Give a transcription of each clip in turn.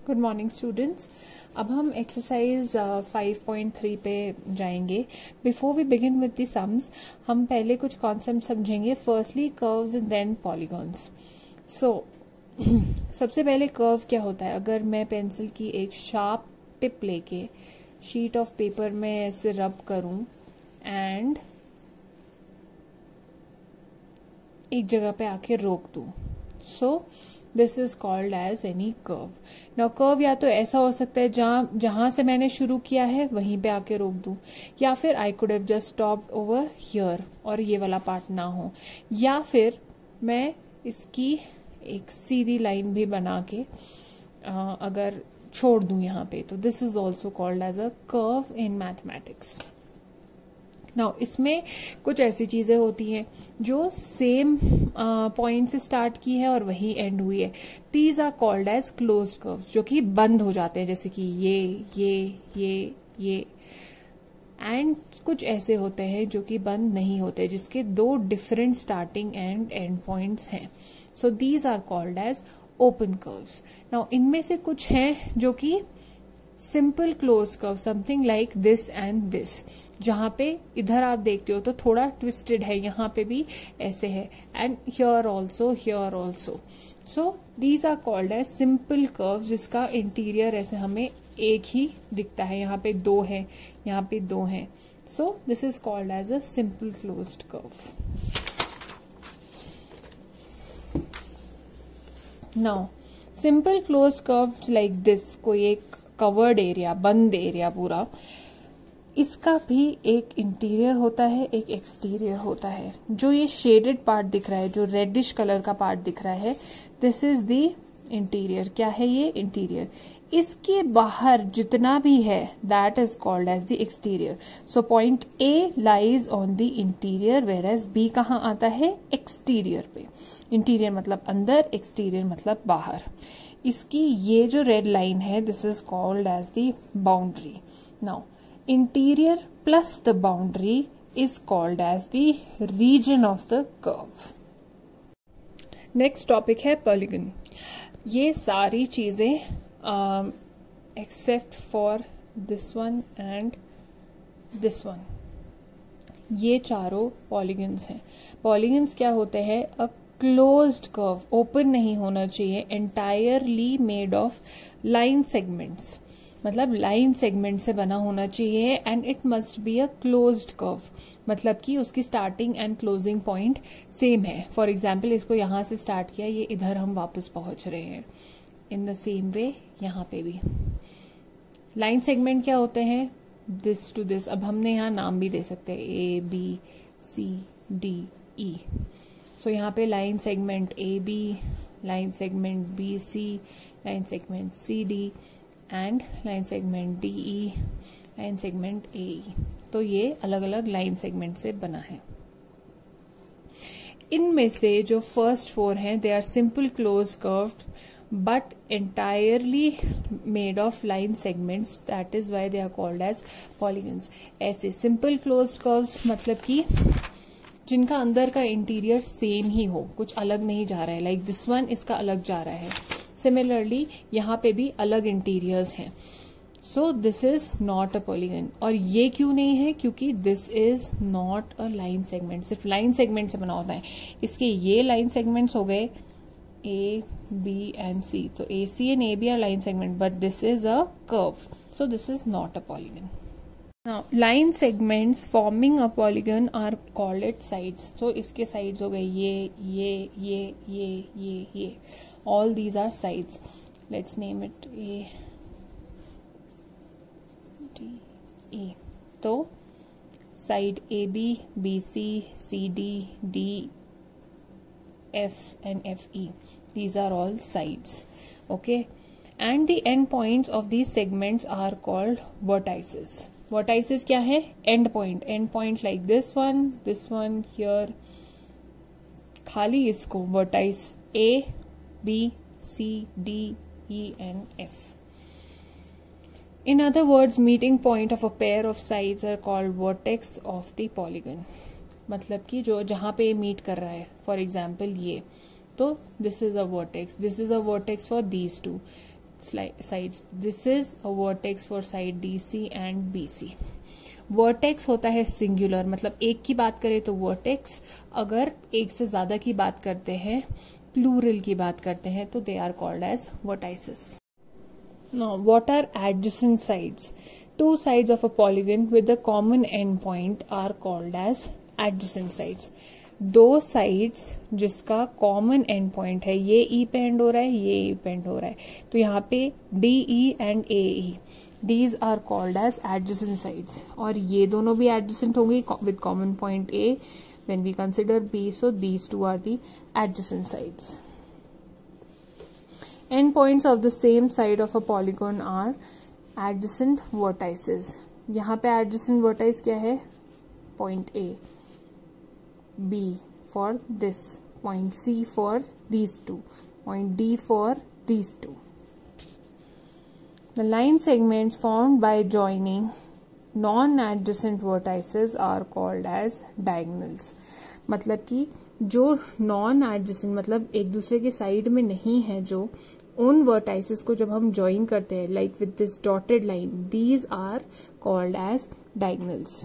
Good morning students. अब हम exercise 5.3 पे जाएंगे। Before we begin with the sums, हम पहले कुछ कॉन्सेप्ट समझेंगे। Firstly curves and then polygons. So सबसे पहले कर्व क्या होता है। अगर मैं पेंसिल की एक शार्प टिप लेके शीट ऑफ पेपर में ऐसे रब करूं एंड एक जगह पे आके रोक दूं, so this is called as any curve. Now curve या तो ऐसा हो सकता है जहां से मैंने शुरू किया है वहीं पे आके रोक दूं, या फिर I could have just stopped over here और ये वाला पार्ट ना हो, या फिर मैं इसकी एक सीधी लाइन भी बना के अगर छोड़ दूं यहाँ पे, तो this is also called as a curve in mathematics. Now इसमें कुछ ऐसी चीजें होती हैं जो सेम पॉइंट से स्टार्ट की है और वही एंड हुई है। These are called as closed curves, जो कि बंद हो जाते हैं, जैसे कि ये एंड कुछ ऐसे होते हैं जो कि बंद नहीं होते, जिसके दो different starting and end points हैं। So these are called as open curves. Now इनमें से कुछ हैं जो कि simple close curve, something like this and this, जहां पे इधर आप देखते हो तो थोड़ा ट्विस्टेड है, यहाँ पे भी ऐसे है, and here also. So these are called as simple curve, जिसका इंटीरियर ऐसे हमें एक ही दिखता है। यहाँ पे दो है, यहाँ पे दो है। So this is called as a simple closed curve. Now simple close curve like this, कोई एक कवर्ड एरिया, बंद एरिया पूरा, इसका भी एक इंटीरियर होता है, एक एक्सटीरियर होता है। जो ये शेडेड पार्ट दिख रहा है, जो रेडिश कलर का पार्ट दिख रहा है, दिस इज द इंटीरियर। क्या है ये? इंटीरियर। इसके बाहर जितना भी है that is called as the exterior. So point A lies on the interior, whereas B कहाँ आता है? एक्सटीरियर पे। इंटीरियर मतलब अंदर, एक्सटीरियर मतलब बाहर। इसकी ये जो रेड लाइन है, this is called as the boundary. Now interior plus the boundary is called as the region of the curve. Next topic है पॉलीगन। ये सारी चीजें except for this one and this one, ये चारों polygons हैं। Polygons क्या होते हैं? अ क्लोज्ड कर्व, ओपन नहीं होना चाहिए, entirely made of line segments, मतलब लाइन सेगमेंट से बना होना चाहिए, and it must be a closed curve, मतलब कि उसकी starting and closing point same है। फॉर एग्जाम्पल, इसको यहां से स्टार्ट किया, ये इधर हम वापस पहुंच रहे हैं। इन द सेम वे यहाँ पे भी लाइन सेगमेंट क्या होते हैं? This to this. अब हमने यहाँ नाम भी दे सकते हैं, ए B C D E. So यहाँ पे line segment A B, line segment B C, line segment C D and line segment D E, line segment A E. तो ये अलग अलग लाइन सेगमेंट से बना है। इनमें से जो फर्स्ट फोर हैं, they are simple close curved but entirely made of line segments, that is why they are called as polygons. ऐसे simple closed curves मतलब कि जिनका अंदर का इंटीरियर सेम ही हो, कुछ अलग नहीं जा रहा है, लाइक दिस वन, इसका अलग जा रहा है। सिमिलरली यहाँ पे भी अलग इंटीरियर्स हैं। So this is not a polygon. और ये क्यों नहीं है? क्योंकि this is not a line segment, सिर्फ लाइन सेगमेंट से बना होता है। इसके ये लाइन सेगमेंट्स हो गए A, B and C. So AC and AB are line segment, but this is a curve. So this is not a polygon. Now, line segments forming a polygon are called its sides. So इसके sides हो गए ये. All these are sides. Let's name it A, D, E. तो side AB, BC, CD, D, F and FE. These are all sides. Okay. And the end points of these segments are called vertices. Vertices क्या है? End point. End point like this one, here. खाली इसको vertice A, B, C, D, E and F. In other words, meeting point of a pair of sides are called vertex of the polygon. मतलब कि जो जहां पे meet कर रहा है, फॉर एग्जाम्पल ये, तो this is a vertex, this is a vertex for these two. sides. This is a vertex for side DC and BC. Vertex होता है सिंगुलर, मतलब एक की बात करें तो वर्टेक्स, अगर एक से ज्यादा की बात करते हैं, प्लूरल की बात करते हैं, तो they are called as vertices. Now what are adjacent sides? Two sides of a polygon with a common end point are called as adjacent sides. दो साइड्स जिसका कॉमन एंड पॉइंट है, ये ई पे एंड हो रहा है, ये ई पे एंड हो रहा है, तो यहाँ पे D E and A E, these are called as adjacent sides. और ये दोनों भी adjacent होंगे with common point A when we consider B, so these two are the adjacent sides. Endpoints of the same side of a polygon are adjacent vertices. यहाँ पे adjacent vertex क्या है? Point A, B for this, point C for these two, point D for these two. The line segments formed by joining non-adjacent vertices are called as diagonals. मतलब कि जो non-adjacent, मतलब एक दूसरे के साइड में नहीं है, जो उन vertices को जब हम join करते हैं, like with this dotted line, these are called as diagonals.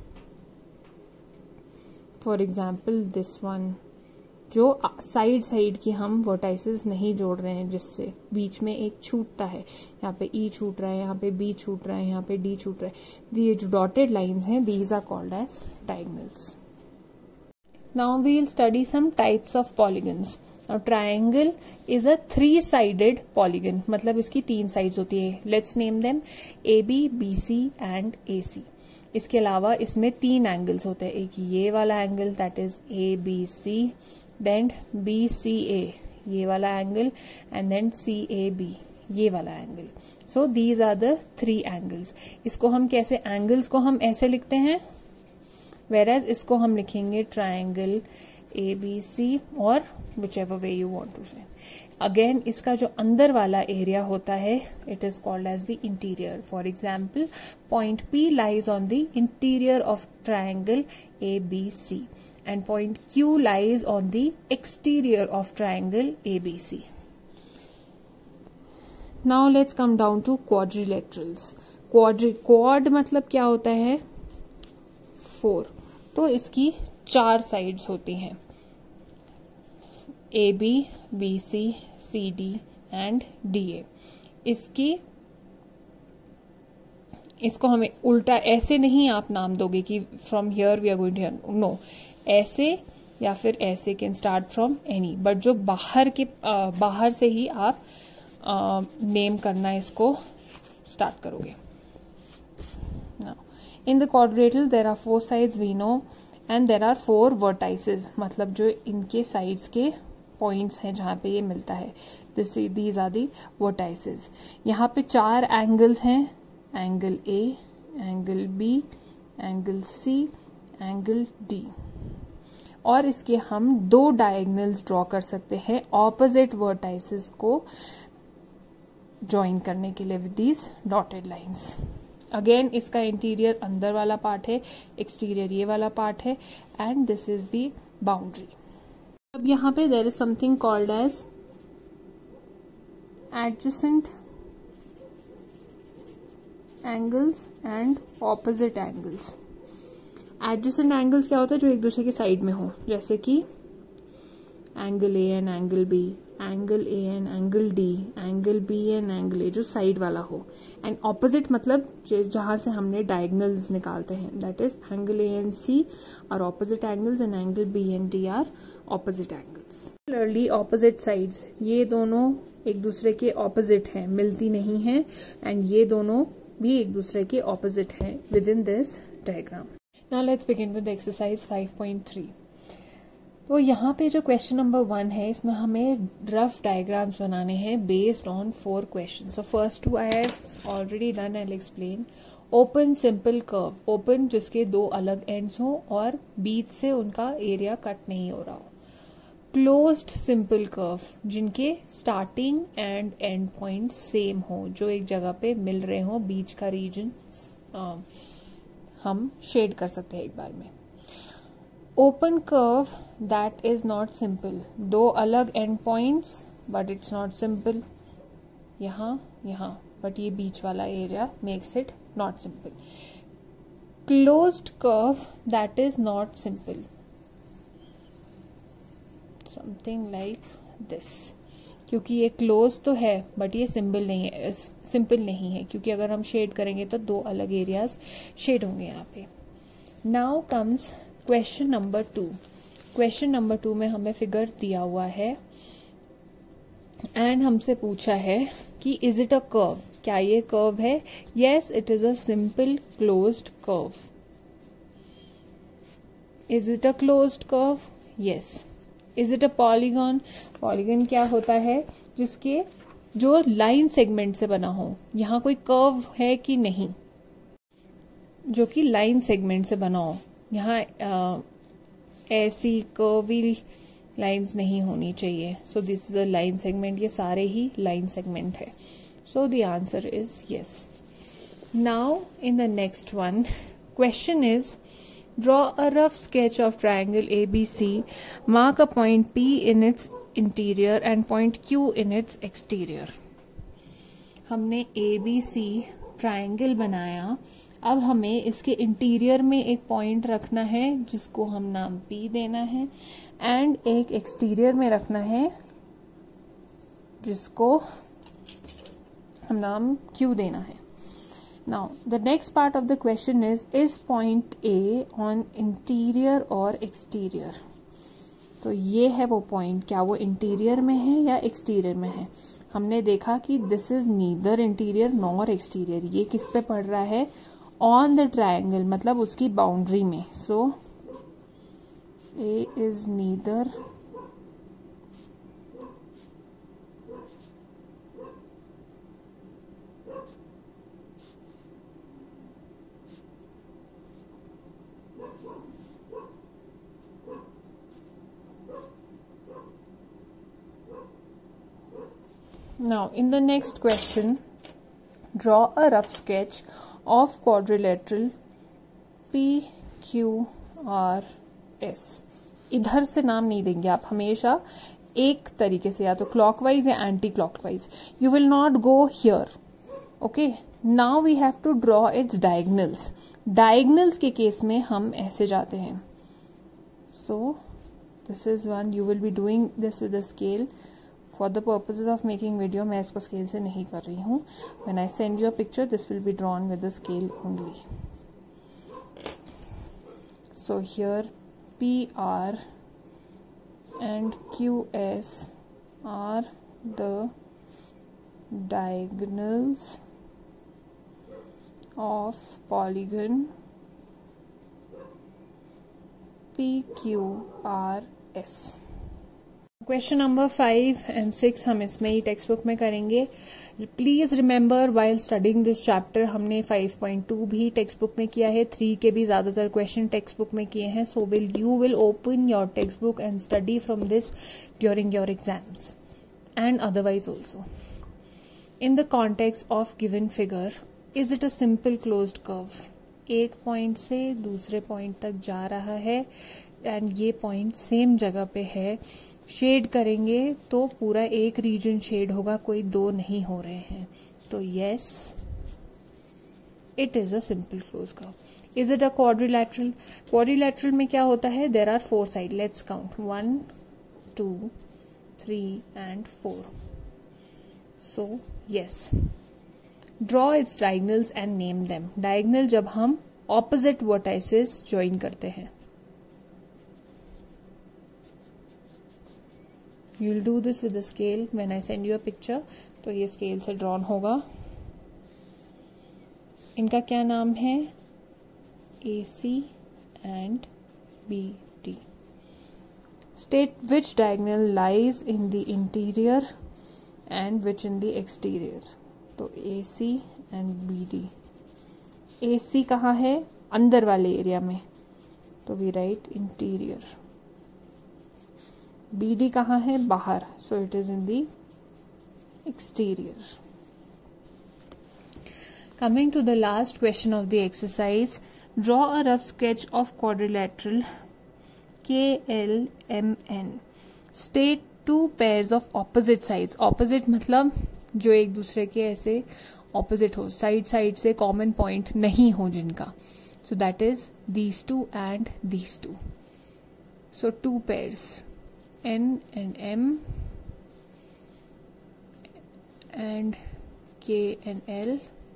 For example, this one, जो साइड की हम वर्टाइसेस नहीं जोड़ रहे हैं, जिससे बीच में एक छूटता है, यहाँ पे ई छूट रहा है, यहाँ पे बी छूट रहा है, यहाँ पे डी छूट रहा है, ये जो डॉटेड लाइंस हैं, these are called as diagonals. Now we will study some types of polygons. Now triangle is a three sided polygon, मतलब इसकी 3 साइड्स होती है. Let's name them A B, B C and A C. इसके अलावा इसमें 3 angles होते हैं. एक ये वाला angle, that is A B C, then BCA, ये वाला एंगल, and then CAB, ये वाला angle. So these are the 3 angles. इसको हम कैसे, एंगल्स को हम ऐसे लिखते हैं, whereas इसको हम लिखेंगे ट्रायंगल ABC और whichever way you want to say. Again, इसका जो अंदर वाला एरिया होता है, it is called as the interior. For example, point P lies on the interior of triangle ABC. And point Q lies on the exterior of triangle ABC. Now let's come down to quadrilaterals. Quad मतलब क्या होता है? 4. तो इसकी 4 sides होती हैं, AB, BC, CD and DA. इसको हमें उल्टा ऐसे नहीं आप नाम दोगे कि from here we are going to here, no, ऐसे या फिर ऐसे, can start from any, but जो बाहर से ही आप नेम करना इसको स्टार्ट करोगे. In the quadrilateral there are 4 sides we know, and there are 4 vertices, मतलब जो इनके साइड्स के पॉइंट्स हैं जहां पे ये मिलता है, दीज आर दी वर्टाइसेस. यहाँ पे 4 एंगल्स हैं, angle A, angle B, angle C, angle D, और इसके हम 2 डायगोनल्स ड्रॉ कर सकते हैं ऑपोजिट वर्टाइसेस को ज्वाइन करने के लिए with these dotted lines. Again इसका इंटीरियर अंदर वाला पार्ट है, एक्सटीरियर ये वाला पार्ट है, and this is the boundary. अब यहाँ पे there is something called as adjacent angles and opposite angles. Adjacent angles क्या होता है? जो एक दूसरे के साइड में हो, जैसे कि angle A and angle B, angle A and angle D, angle B and angle A, जो साइड वाला हो. एंड ऑपोजिट मतलब जहां से हमने डायगोनल्स निकालते हैं, that is angle A and C are opposite angles and angle B and D are opposite angles. Similarly opposite sides, ये दोनों एक दूसरे के ऑपोजिट हैं, मिलती नहीं हैं, एंड ये दोनों भी एक दूसरे के ऑपोजिट हैं within this diagram. Now let's begin with exercise 5.3. तो यहाँ पे जो क्वेश्चन नंबर 1 है, इसमें हमें रफ डायग्राम्स बनाने हैं based on 4 question. So first 2 I have already done, I will explain. Open simple curve, open जिसके 2 अलग एंड्स हो और बीच से उनका एरिया कट नहीं हो रहा हो. क्लोज्ड सिंपल कर्व, जिनके starting and end point same हो, जो एक जगह पे मिल रहे हो, बीच का रीजन हम शेड कर सकते हैं एक बार में. Open curve that is not simple, 2 अलग end points but it's not simple. यहाँ, यहाँ, बट ये बीच वाला area makes it not simple. Closed curve that is not simple, something like this. क्योंकि ये क्लोज तो है बट ये सिंपल नहीं है क्योंकि अगर हम शेड करेंगे तो दो अलग एरियाज शेड होंगे यहाँ पे. Now comes question number 2. Question number 2 में हमें फिगर दिया हुआ है एंड हमसे पूछा है कि इज इट अ कर्व. क्या ये कर्व है? Yes, it is a simple closed curve. Is it a closed curve? Yes. Is it a polygon? Polygon क्या होता है? जिसके जो लाइन सेगमेंट से बना हो. यहाँ कोई कर्व है कि नहीं जो कि लाइन सेगमेंट से बना हो. यहाँ ऐसी कर्वी लाइंस नहीं होनी चाहिए. So this is a line segment. ये सारे ही लाइन सेगमेंट है. So the answer is yes. Now in the next one, question is draw a rough sketch of triangle ABC. Mark a point P in its interior and point Q in its exterior. हमने ABC triangle बनाया. अब हमें इसके interior में एक point रखना है जिसको हम नाम P देना है एंड एक एक्सटीरियर में रखना है जिसको हम नाम Q देना है. Now, the next part of the question is point A on interior or exterior? तो ये है वो पॉइंट. क्या वो इंटीरियर में है या एक्सटीरियर में है? हमने देखा कि this is neither interior nor exterior. ये किस पे पड़ रहा है? ऑन द ट्रायंगल, मतलब उसकी बाउंड्री में. So A is neither Now, in the next question, draw a rough sketch of quadrilateral PQRS. इधर से नाम नहीं देंगे आप, हमेशा एक तरीके से, या तो क्लॉकवाइज या anti clockwise. You will not go here. Okay, now we have to draw its diagonals. Diagonals के केस में हम ऐसे जाते हैं. So this is one. You will be doing this with the scale. For the purposes of making video मैं इसको scale से नहीं कर रही हूँ. When I send you a picture this will be drawn with the scale only. So here PR and QS are the diagonals of polygon PQRS. Question number 5 and 6 हम इसमें ही टेक्स्ट बुक में करेंगे. Please remember while studying this chapter हमने 5.2 भी text book में किया है. 3 के भी ज्यादातर क्वेश्चन टेक्स्ट बुक में किए हैं. So you will open your text book and study from this during your exams and otherwise also. In the context of given figure, is it a simple closed curve? एक point से दूसरे point तक जा रहा है and ये point same जगह पे है. शेड करेंगे तो पूरा एक रीजन शेड होगा, कोई दो नहीं हो रहे हैं. तो yes, it is a simple close curve. Is it a quadrilateral? Quadrilateral में क्या होता है? There are 4 side. Let's count 1 2 3 and 4. So yes, draw its diagonals and name them. Diagonal जब हम ऑपोजिट वर्टाइसेस ज्वाइन करते हैं. You will do this with the scale when I send you a picture. तो ये scale से drawn होगा. इनका क्या नाम है? AC and BD. State which diagonal lies in the interior and which in the exterior. तो AC and BD. AC कहाँ है? अंदर वाले एरिया में. तो we write interior. BD कहाँ है? बाहर. So it is in the exterior. Coming to the last question of the exercise, draw a rough sketch of quadrilateral KLMN. State 2 pairs of opposite sides. Opposite मतलब जो एक दूसरे के ऐसे opposite हो, साइड साइड से कॉमन पॉइंट नहीं हो जिनका. So that is these two and these two. So two pairs N and M and K and L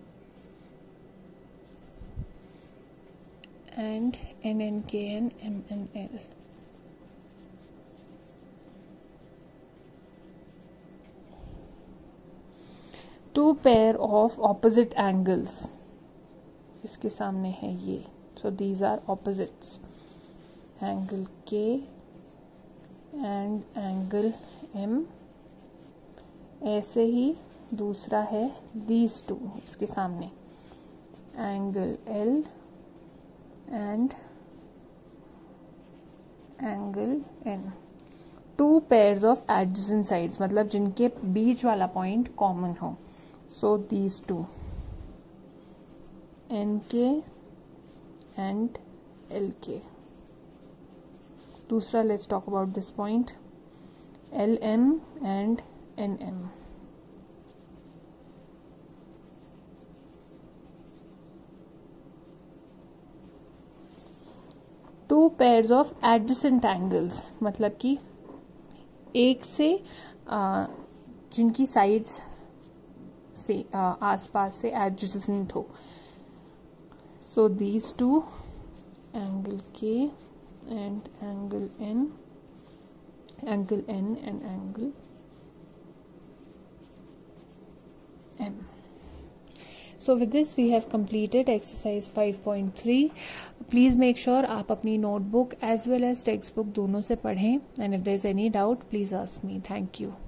and N and K and M and L. Two pair of opposite angles. इसके सामने है ये. So these are opposites. Angle K and angle M. ऐसे ही दूसरा है these two, इसके सामने angle L and angle N. Two pairs of adjacent sides, मतलब जिनके बीच वाला पॉइंट कॉमन हो. So these two, NK and LK. दूसरा, let's talk about this point, LM and NM. Two pairs of adjacent angles, मतलब कि एक से जिनकी साइड्स से आसपास से adjacent हो. So these two, angle K and angle N and angle M. So with this we have completed exercise 5.3. Please make sure आप अपनी notebook as well as textbook दोनों से पढ़ें, and if there is any doubt please ask me. Thank you.